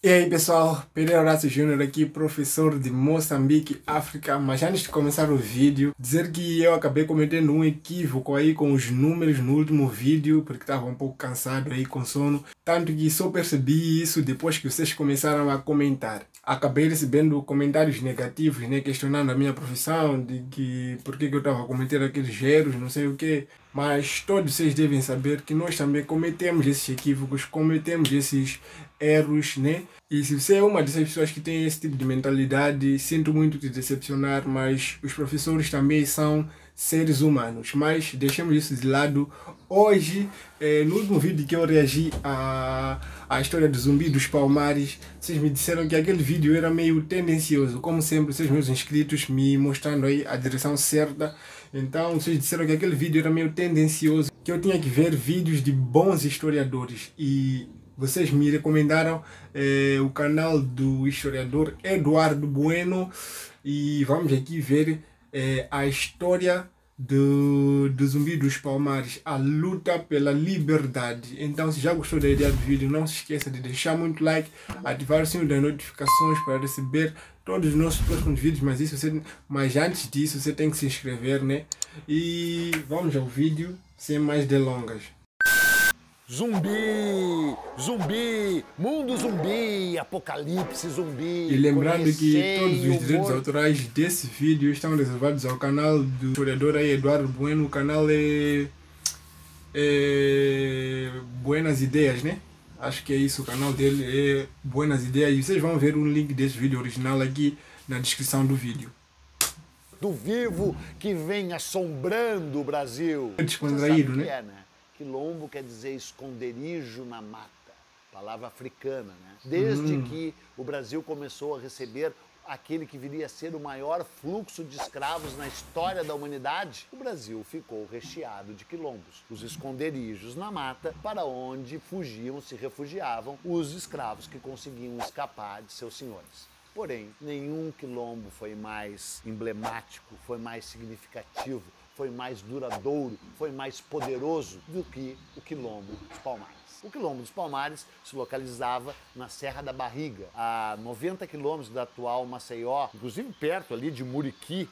E aí pessoal, Pereira Horácio Júnior aqui, professor de Moçambique, África. Mas antes de começar o vídeo, dizer que eu acabei cometendo um equívoco aí com os números no último vídeo, porque estava um pouco cansado aí com sono. Tanto que só percebi isso depois que vocês começaram a comentar. Acabei recebendo comentários negativos, né, questionando a minha profissão, de que por que eu estava cometendo aqueles erros, não sei o quê. Mas todos vocês devem saber que nós também cometemos esses equívocos, cometemos esses erros, né? E se você é uma dessas pessoas que tem esse tipo de mentalidade, sinto muito te decepcionar, mas os professores também são seres humanos. Mas deixemos isso de lado. Hoje, no último vídeo que eu reagi à história do Zumbi dos Palmares, vocês me disseram que aquele vídeo era meio tendencioso. Como sempre, vocês meus inscritos me mostrando aí a direção certa. Então, vocês disseram que aquele vídeo era meio tendencioso, que eu tinha que ver vídeos de bons historiadores. E vocês me recomendaram o canal do historiador Eduardo Bueno. E vamos aqui ver a história do Zumbi dos Palmares, a luta pela liberdade. Então, se já gostou da ideia do vídeo, não se esqueça de deixar muito like, ativar o sininho das notificações para receber todos os nossos próximos vídeos. Mas antes disso, você tem que se inscrever, né? E vamos ao vídeo, sem mais delongas. Zumbi, zumbi, mundo zumbi, apocalipse zumbi. E lembrando que todos os direitos autorais desse vídeo estão reservados ao canal do historiador aí, Eduardo Bueno. O canal é Buenas Ideias, né? Acho que é isso, o canal dele é Buenas Ideias. E vocês vão ver um link desse vídeo original aqui na descrição do vídeo. Do vivo que vem assombrando o Brasil. É descontraído, né? Quilombo quer dizer esconderijo na mata, palavra africana, né? Desde que o Brasil começou a receber aquele que viria a ser o maior fluxo de escravos na história da humanidade, o Brasil ficou recheado de quilombos, os esconderijos na mata, para onde se refugiavam os escravos que conseguiam escapar de seus senhores. Porém, nenhum quilombo foi mais emblemático, foi mais significativo, foi mais duradouro, foi mais poderoso do que o Quilombo dos Palmares. O Quilombo dos Palmares se localizava na Serra da Barriga, a 90 quilômetros da atual Maceió, inclusive perto ali de Muriqui.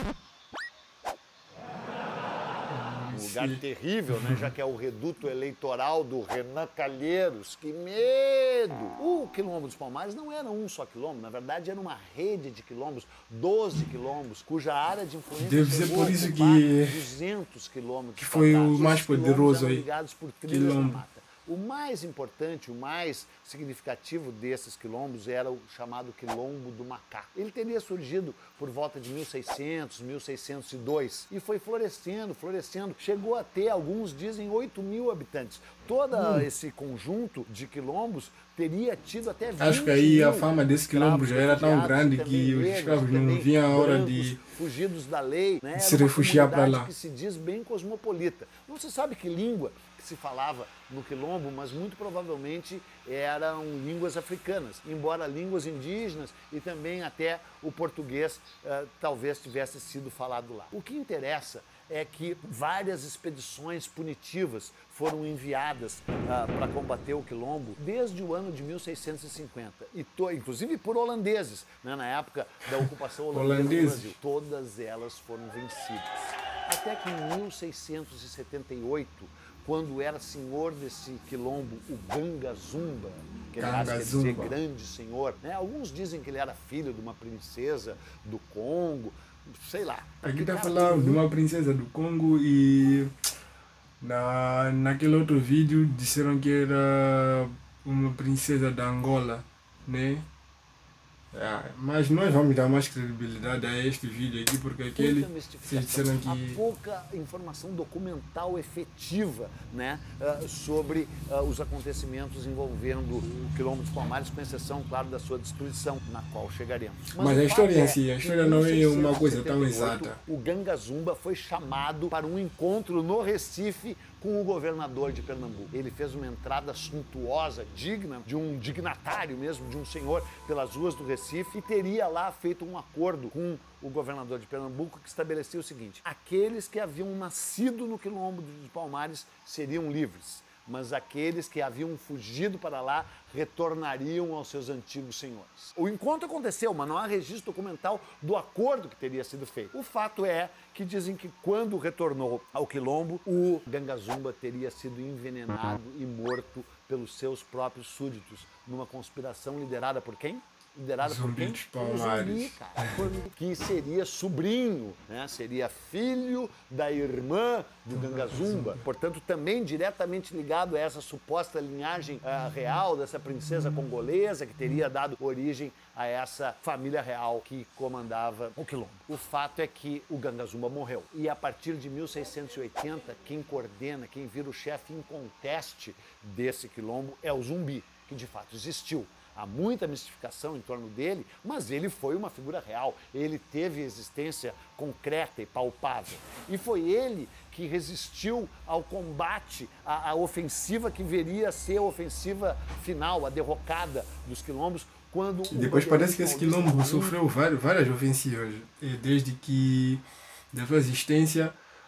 Um lugar terrível, né? Já que é o reduto eleitoral do Renan Calheiros. Que medo! O Quilombo dos Palmares não era um só quilombo, na verdade era uma rede de quilombos, 12 quilombos, cuja área de influência deve ser por isso que 200 quilômetros que foi o mais poderoso aí. Ligados por trilhas na mata. O mais importante, o mais significativo desses quilombos era o chamado Quilombo do Macaco. Ele teria surgido por volta de 1600, 1602 e foi florescendo, chegou a ter, alguns dizem, 8.000 habitantes. Todo esse conjunto de quilombos teria tido até 20 Acho que aí a fama desse quilombo já era tão grande que os escravos não viam a hora de fugidos da lei, né? Se refugiar para lá. Que se diz bem cosmopolita. Não se sabe que língua que se falava no quilombo, mas muito provavelmente eram línguas africanas, embora línguas indígenas e também até o português talvez tivesse sido falado lá. O que interessa é que várias expedições punitivas foram enviadas para combater o quilombo desde o ano de 1650, inclusive por holandeses, né, na época da ocupação holandesa do Brasil. Todas elas foram vencidas. Até que em 1678, quando era senhor desse quilombo, o Ganga Zumba, que aliás quer dizer grande senhor, né? Alguns dizem que ele era filho de uma princesa do Congo, sei lá. Aqui está falando de uma princesa do Congo e naquele outro vídeo disseram que era uma princesa da Angola, né? Mas nós vamos dar mais credibilidade a este vídeo aqui, porque aquele vocês disseram que há pouca informação documental efetiva, né, sobre os acontecimentos envolvendo o Quilombo dos Palmares, com exceção, claro, da sua destruição, na qual chegaremos. Mas a história em si, a história não é uma coisa tão exata. O Ganga Zumba foi chamado para um encontro no Recife com o governador de Pernambuco. Ele fez uma entrada suntuosa, digna de um dignatário mesmo, de um senhor, pelas ruas do Recife, e teria lá feito um acordo com o governador de Pernambuco que estabelecia o seguinte: aqueles que haviam nascido no Quilombo dos Palmares seriam livres, mas aqueles que haviam fugido para lá retornariam aos seus antigos senhores. O encontro aconteceu, mas não há registro documental do acordo que teria sido feito. O fato é que dizem que quando retornou ao quilombo, o Ganga Zumba teria sido envenenado e morto pelos seus próprios súditos, numa conspiração liderada por quem? Liderada por quem? Dos Palmares. Zumbi, cara, que seria sobrinho, né? Seria filho da irmã do Ganga Zumba, portanto também diretamente ligado a essa suposta linhagem real dessa princesa congolesa que teria dado origem a essa família real que comandava o quilombo. O fato é que o Ganga Zumba morreu e a partir de 1680 quem coordena, quem vira o chefe inconteste desse quilombo é o Zumbi, que de fato existiu. Há muita mistificação em torno dele, mas ele foi uma figura real. Ele teve existência concreta e palpável. E foi ele que resistiu ao combate, à ofensiva que viria a ser a ofensiva final, a derrocada dos quilombos, quando... Depois parece que esse quilombo sofreu várias ofensivas, desde que da sua existência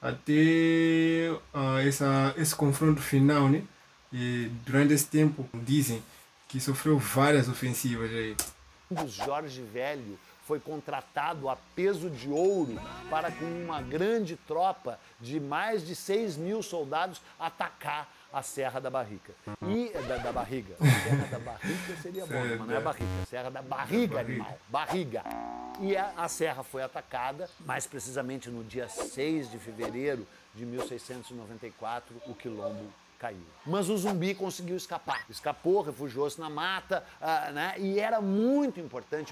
até esse confronto final, né? E durante esse tempo, dizem que sofreu várias ofensivas aí. O Jorge Velho foi contratado a peso de ouro para, com uma grande tropa de mais de 6.000 soldados, atacar a Serra da Barriga. E da Barriga. Serra da Barriga seria bom, mas não é Barriga. Serra da Barriga, animal. Barriga. E a serra foi atacada, mais precisamente no dia 6 de fevereiro de 1694, o quilombo caiu. Mas o Zumbi conseguiu escapar. Escapou, refugiou-se na mata, né? E era muito importante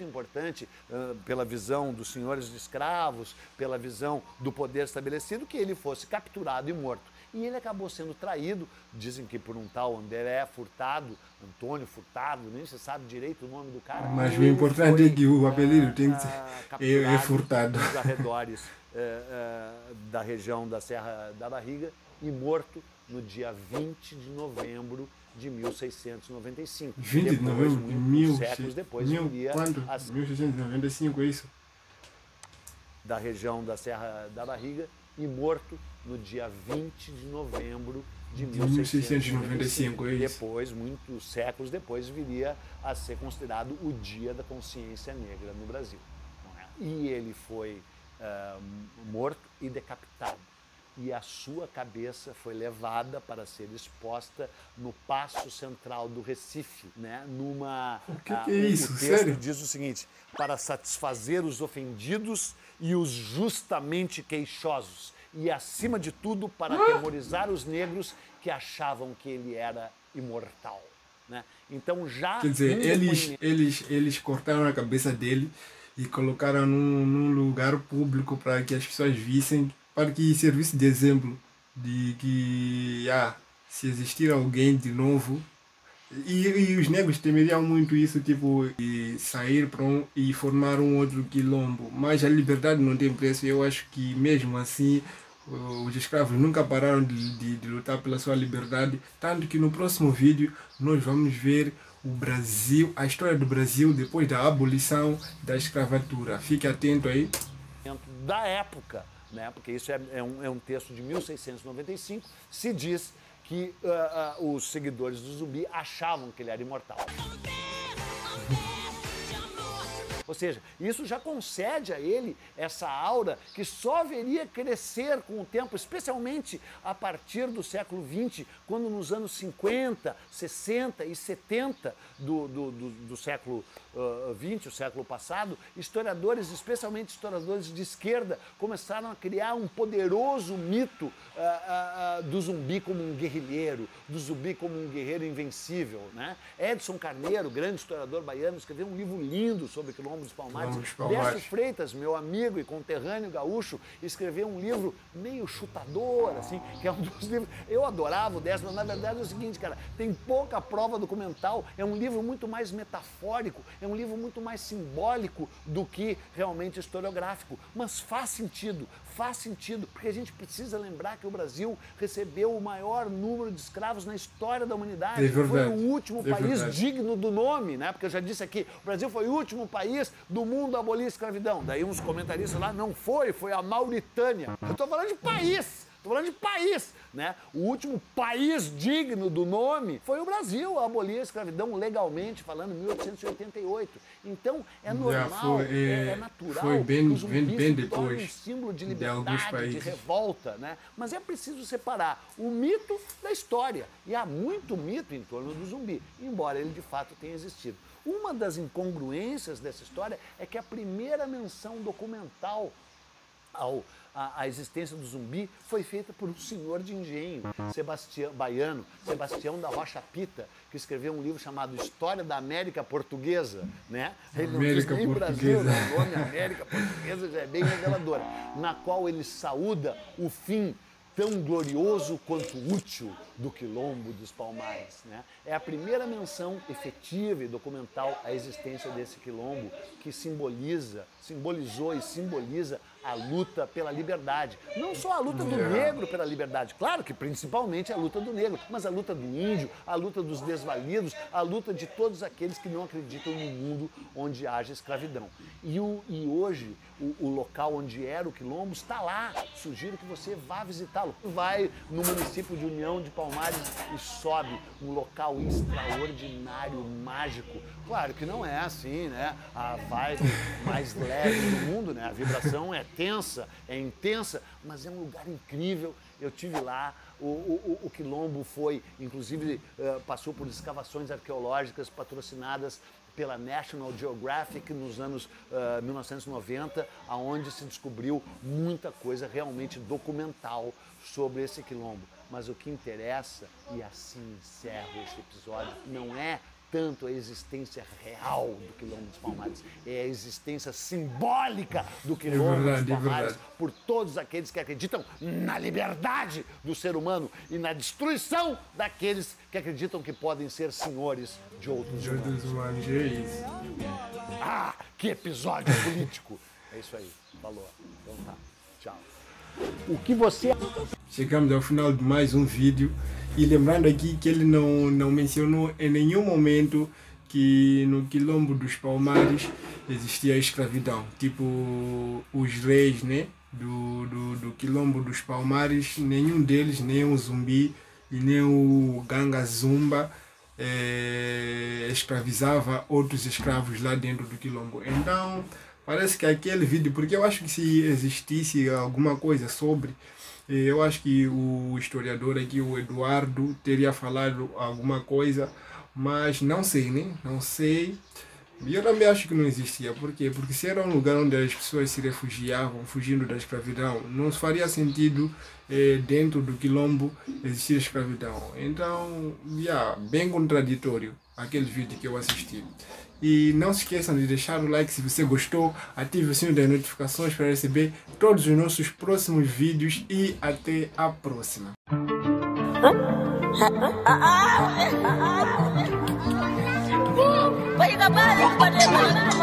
pela visão dos senhores de escravos, pela visão do poder estabelecido, que ele fosse capturado e morto. E ele acabou sendo traído, dizem que por um tal André Furtado, Antônio Furtado, nem se sabe direito o nome do cara. Mas o importante é que o apelido tem que ser é Furtado. Nos arredores da região da Serra da Barriga e morto no dia 20 de novembro de 1695. 20 de novembro de 1000 séculos depois viria quando? 1695, é isso? Da região da Serra da Barriga e morto no dia 20 de novembro de 1695. É isso. Depois, muitos séculos depois, viria a ser considerado o Dia da Consciência Negra no Brasil. Não é? E ele foi morto e decapitado. E a sua cabeça foi levada para ser exposta no Paço Central do Recife, né? O que é isso? O texto Sério? diz o seguinte: para satisfazer os ofendidos e os justamente queixosos, e acima de tudo para atemorizar os negros que achavam que ele era imortal, né? Então já... Quer dizer, eles cortaram a cabeça dele e colocaram num lugar público para que as pessoas vissem, para que servisse de exemplo de que se existir alguém de novo, e os negros temeriam muito isso, tipo, de sair e formar um outro quilombo, mas a liberdade não tem preço. Eu acho que mesmo assim os escravos nunca pararam de lutar pela sua liberdade, tanto que no próximo vídeo nós vamos ver o Brasil, a história do Brasil depois da abolição da escravatura. Fique atento aí. Da época, né? Porque isso é um texto de 1695, se diz que os seguidores do Zumbi achavam que ele era imortal. Ou seja, isso já concede a ele essa aura que só veria crescer com o tempo, especialmente a partir do século XX, quando nos anos 50, 60 e 70 do século XX, o século passado, historiadores, especialmente historiadores de esquerda, começaram a criar um poderoso mito do Zumbi como um guerrilheiro, do Zumbi como um guerreiro invencível, né? Edson Carneiro, grande historiador baiano, escreveu um livro lindo sobre Quilombo dos Palmares. Décio Freitas, meu amigo e conterrâneo gaúcho, escreveu um livro meio chutador, assim, que é um dos livros... Eu adorava o Décio, mas na verdade é o seguinte, cara, tem pouca prova documental, é um livro muito mais metafórico, é um livro muito mais simbólico do que realmente historiográfico, mas faz sentido, porque a gente precisa lembrar que o Brasil recebeu o maior número de escravos na história da humanidade. Foi o último país digno do nome, né? Porque eu já disse aqui, o Brasil foi o último país do mundo a abolir a escravidão. Daí uns comentaristas lá, não foi a Mauritânia. Eu estou falando de país. Estou falando de país, né? O último país digno do nome foi o Brasil, a abolir a escravidão legalmente, falando em 1888. Então, é normal, é natural que os zumbis se tornem um símbolo de liberdade, de revolta, né? Mas é preciso separar o mito da história. E há muito mito em torno do zumbi, embora ele de fato tenha existido. Uma das incongruências dessa história é que a primeira menção documental à existência do zumbi foi feita por um senhor de engenho, baiano, Sebastião da Rocha Pita, que escreveu um livro chamado História da América Portuguesa, né? Ele não diz nem Brasil, né? O nome América Portuguesa já é bem revelador, na qual ele saúda o fim tão glorioso quanto útil do Quilombo dos Palmares, né? É a primeira menção efetiva e documental à existência desse quilombo que simbolizou e simboliza a luta pela liberdade. Não só a luta do negro pela liberdade, claro que principalmente a luta do negro, mas a luta do índio, a luta dos desvalidos, a luta de todos aqueles que não acreditam no mundo onde haja escravidão. E hoje, o local onde era o quilombo está lá. Sugiro que você vá visitá-lo. Vai no município de União de Palmares e sobe um local extraordinário, mágico. Claro que não é assim, né? A vibe mais leve do mundo, né? A vibração é tensa, é intensa, mas é um lugar incrível. Eu tive lá, o quilombo foi, inclusive, passou por escavações arqueológicas patrocinadas pela National Geographic nos anos 1990, onde se descobriu muita coisa realmente documental sobre esse quilombo. Mas o que interessa, e assim encerro esse episódio, não é tanto a existência real do Quilombo dos Palmares, é a existência simbólica do Quilombo dos Palmares por todos aqueles que acreditam na liberdade do ser humano e na destruição daqueles que acreditam que podem ser senhores de outros humanos. É isso. Ah, que episódio político! É isso aí, falou. Então tá, tchau. O que você... Chegamos ao final de mais um vídeo e lembrando aqui que ele não mencionou em nenhum momento que no Quilombo dos Palmares existia escravidão. Tipo, os reis, né, do Quilombo dos Palmares, nenhum deles, nem o Zumbi e nem o Ganga Zumba escravizava outros escravos lá dentro do Quilombo. Então, parece que aquele vídeo, porque eu acho que se existisse alguma coisa sobre, eu acho que o historiador aqui, o Eduardo, teria falado alguma coisa, mas não sei, né? Não sei. E eu também acho que não existia. Por quê? Porque se era um lugar onde as pessoas se refugiavam, fugindo da escravidão, não faria sentido dentro do Quilombo existir escravidão. Então, bem contraditório aquele vídeo que eu assisti. E não se esqueçam de deixar o like se você gostou, ative o sininho das notificações para receber todos os nossos próximos vídeos e até a próxima. Vai acabar,